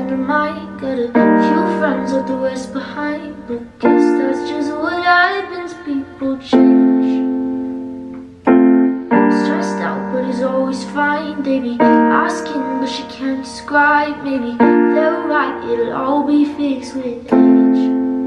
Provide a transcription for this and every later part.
friend of mine. Got a few friends, left the rest behind. But guess that's just what happens, people change. Stressed out, but it's always fine. They be asking, but she can't describe. Maybe they're right, it'll all be fixed with age.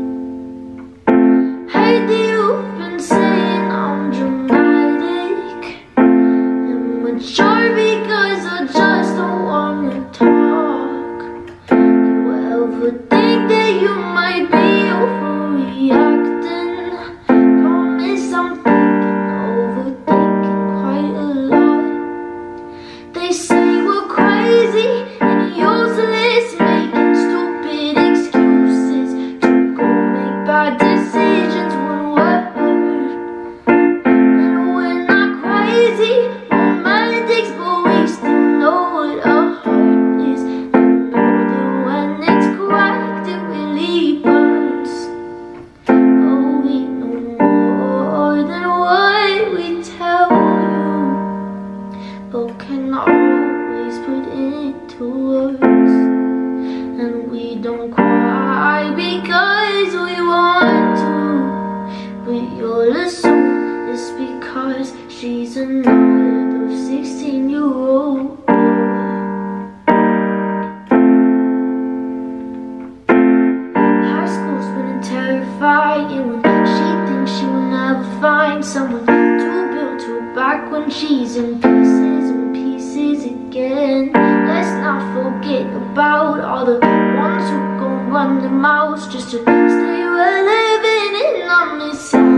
Hey, you've been saying I'm dramatic and mature because I just don't wanna talk. You ever think that you might be overreacting? Promise I'm thinking, overthinking quite a lot. They say we're crazy and useless, making stupid excuses to go make bad decisions when we're hurt. And we're not crazy romantics, but we still know what a heart is, and know that when it's cracked it really burns. Oh, we know more than what we tell you, but can always put into words. And we don't cry because we want to, but you'll assume it's because she's another 16-year-old boy. High school's been terrifying when she thinks she will never find someone to build her back when she's in pieces and pieces again. Let's not forget about all the ones who gon' run their mouths just to stay relevant and not miss out.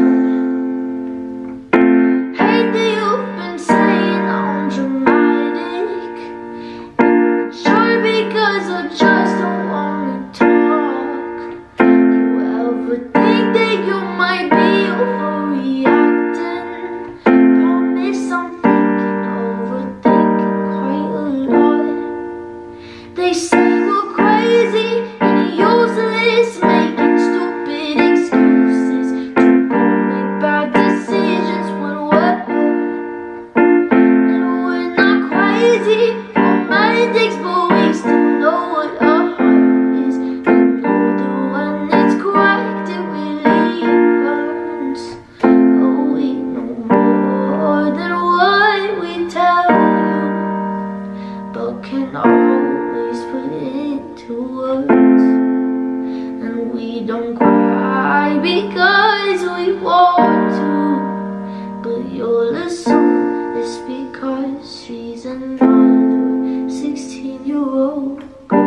Hey, you've been saying I'm dramatic and sure because I just don't wanna talk. You ever think that you might be overreacting? Promise I'm thinking, overthinking quite a lot. They say we're crazy and useless, making stupid excuses to go make bad decisions when we're hurt. And we're not crazy romantics, but we still know what a heart is, and know that when it's cracked it really burns. Oh, we know more than what we tell you, but can always put into words. And we don't cry because we want to, but you'll assume it's because she's another 16-year-old girl.